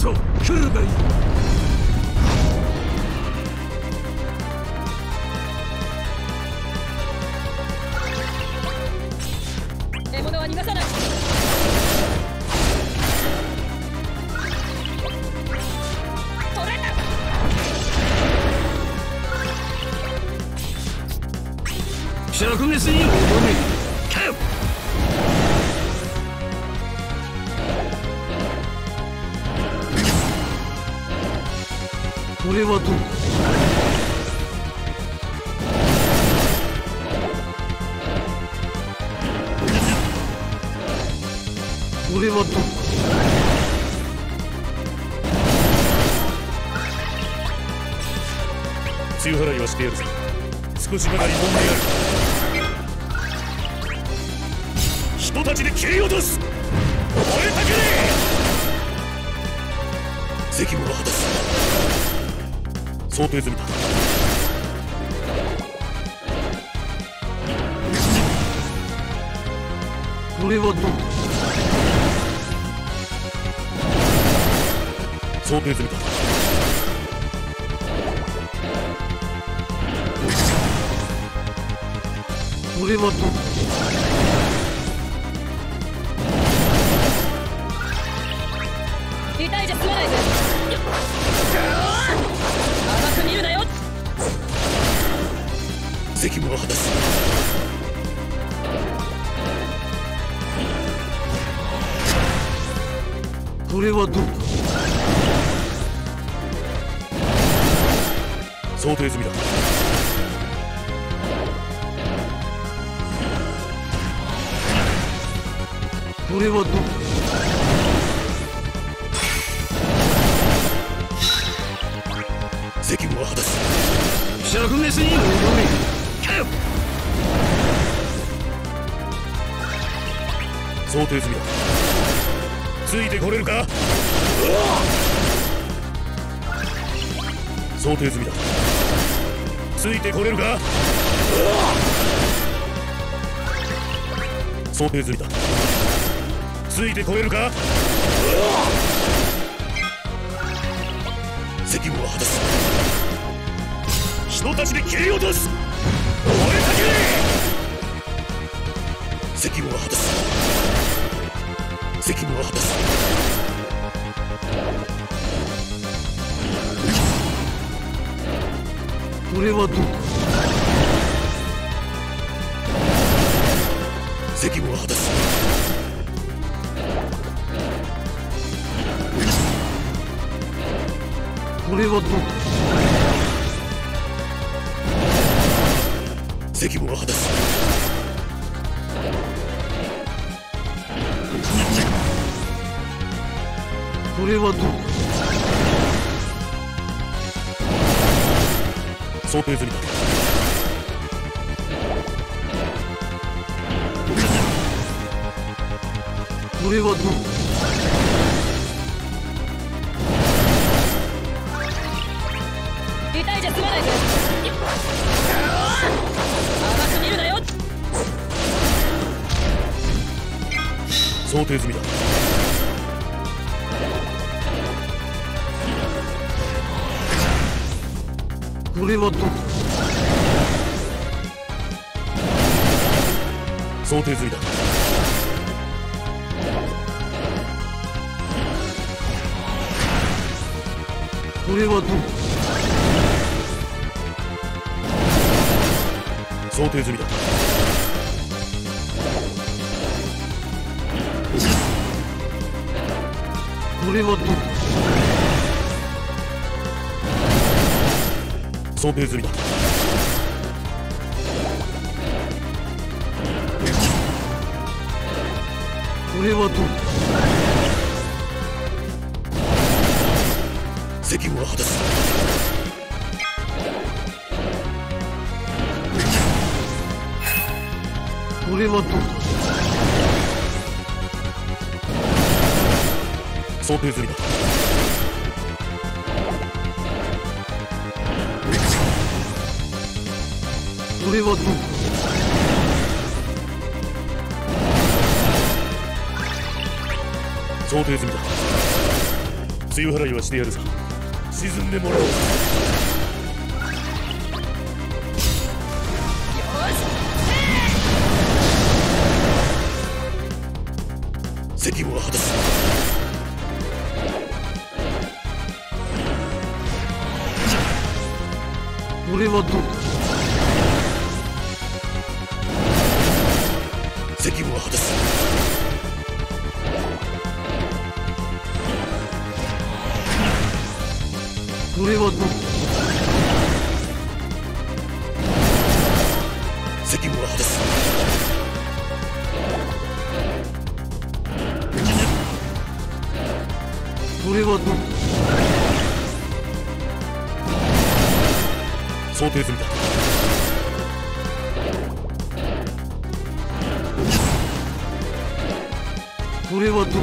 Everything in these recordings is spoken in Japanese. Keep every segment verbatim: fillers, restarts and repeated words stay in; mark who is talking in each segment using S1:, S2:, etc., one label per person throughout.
S1: そ来るがいい。
S2: 獲物は逃がさない。取れた。
S1: 灼熱に踊れ。かよ。これはどうだ。これはどうだ。
S3: 強払いはしてやるぞ。少しばかり問題ある。人たちで切り落とす。燃えたけれ。責務は果たす。想定済みだ。
S1: これはどうだ。
S3: 想定済みだ。
S1: これはどうだ。
S2: 痛いじゃ済まないぜ。甘く見るなよ。
S3: 責務は果たす。
S1: これはどうだ。
S3: 想定済みだ。
S1: これはどうだ。
S3: 責務は果たす。
S1: 灼熱に踊れ。かよ。
S3: 想定済みだ。ついてこれるか。想定済みだ。ついてこれるか。想定済みだ。ついてこれるか。責務は果たす。人たちで切り落とす。燃えたけれ。責務は果たす。責務は果たす。
S1: これはどうだ。
S3: 責務は果たす。
S1: これはどうだ。
S3: 責務は果たす。
S1: これはどうだ。
S3: 想定済みだ。
S1: これはどうだ。
S2: 痛いじゃ済まないぜ。甘く見るなよ。
S3: 想定済みだ。
S1: これはどうだ。
S3: 想定済みだ。
S1: これはどうだ。
S3: 想定済みだ。
S1: これはどうだ。
S3: 想定済みだ。
S1: これはどうだ。
S3: 責務は果たす。
S1: これはどうだ。
S3: 想定済みだ。
S1: これはどうだ。
S3: 想定済みだ。 梅雨払いはしてやるさ。沈んでもらおう。責務は果たす。
S1: これはどうだ。
S3: 責務は果たす。
S1: これはどうだ。
S3: 責務は果たす。
S1: これはどうだ。
S3: 想定済みだ。
S1: これはどうだ。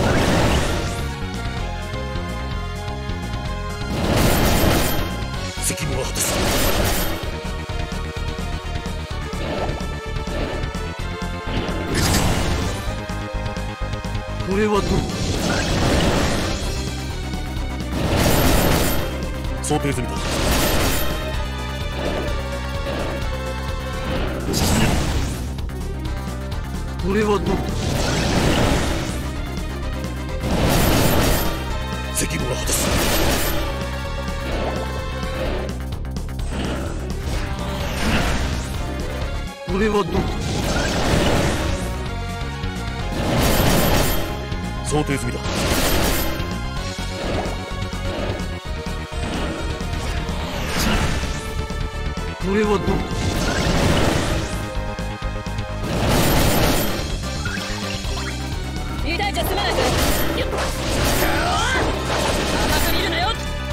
S3: 責務は果たす。
S1: これはどうだ。
S3: 想定済みだ。
S1: これはどうだ。
S3: 責務は果たす。
S1: これはどうだ。
S3: 想定済みだ。
S1: これはどうだ。
S2: 痛いじゃ済まないぜ。よっ甘く見るなよ。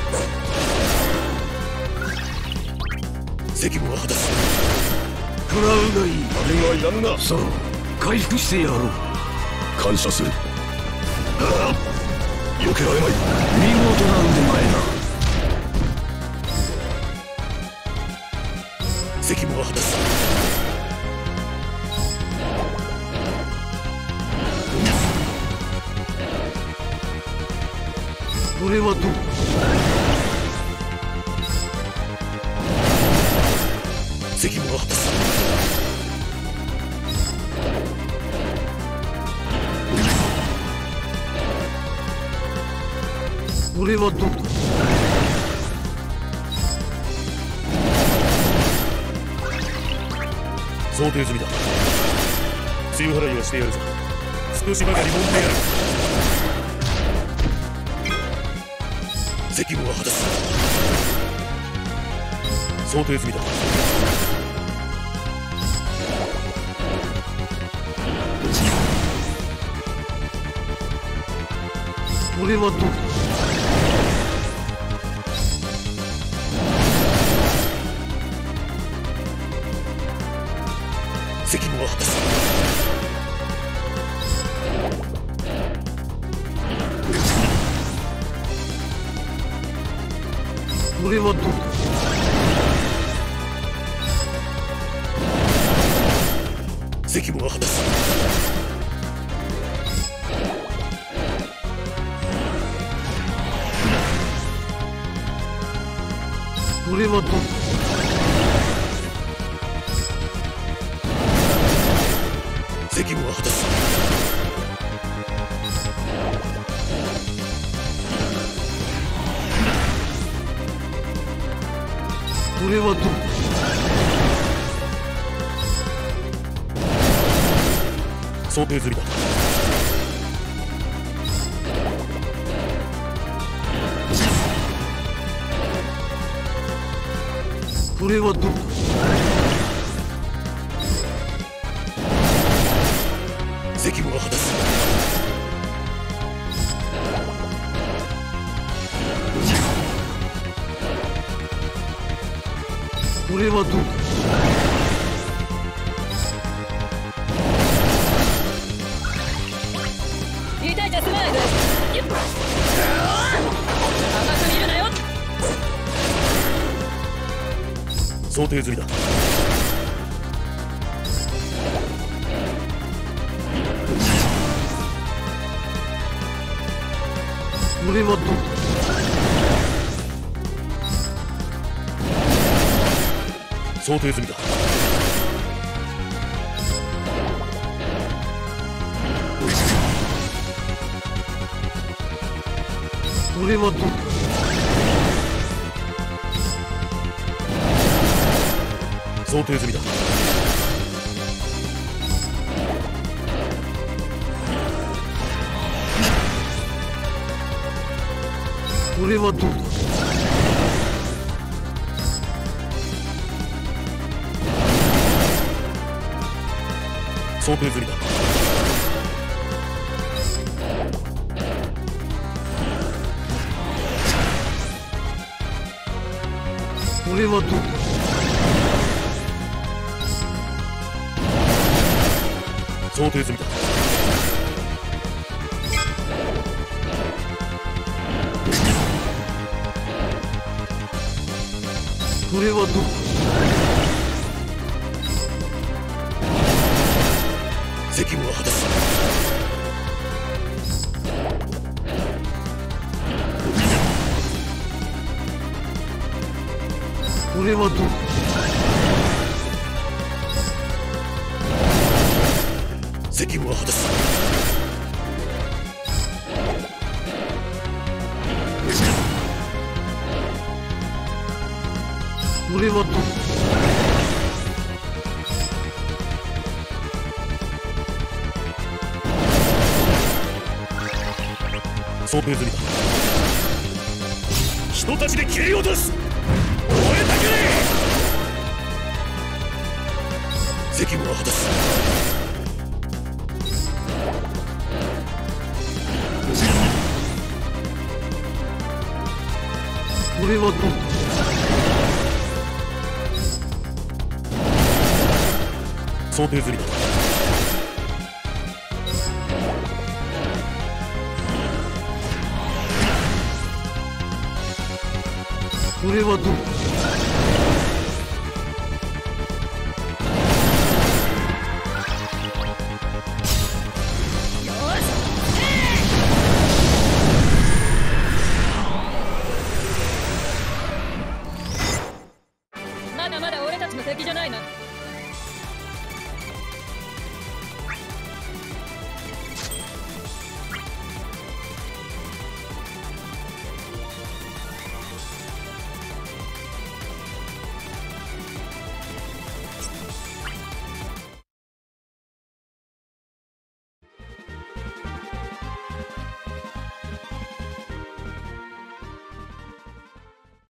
S3: 責務は果たす。
S1: 食らうがいい。
S4: あれがやるな。
S1: さあ回復してやろう。
S4: 感謝する。ああ、避けられない。
S1: 見事な腕前だ。
S3: 責務は果たす。
S1: これはどうだ。
S3: 責務は果たす。
S1: これはどうだ。
S3: 想定済みだ。梅雨払いはしてやるぞ。少しばかり揉んでやる。責務は果たす。想定済みだ。
S1: これはどうだ。
S3: 責務は果たす。
S1: これはどうだ。
S3: 責務は果たす。
S1: これはどうだ。
S3: 責務は果たす。
S1: これはどうだ。
S3: 想定済みだ。
S1: これはどうだ。
S3: 責務は果たす。
S1: これはどうだ。
S2: 痛いじゃ済まないぜ。よっ甘く見るなよ。
S3: 想定済みだ。
S1: ここれはどう
S3: 想定済みだ。
S1: これはどう
S3: 想定済みだ。
S1: これはどう
S3: 想定済みだ。
S1: これはどう
S3: 想定済みだ。
S1: これはどう
S3: 責務は果たす。
S1: これはどう
S3: 責務は果たす。
S1: これはどう
S3: 想定済みだ。人たちで切り落とす。燃えたけれ。責務は果たす。
S1: これはどう
S3: 想定済みだ。
S1: これはどう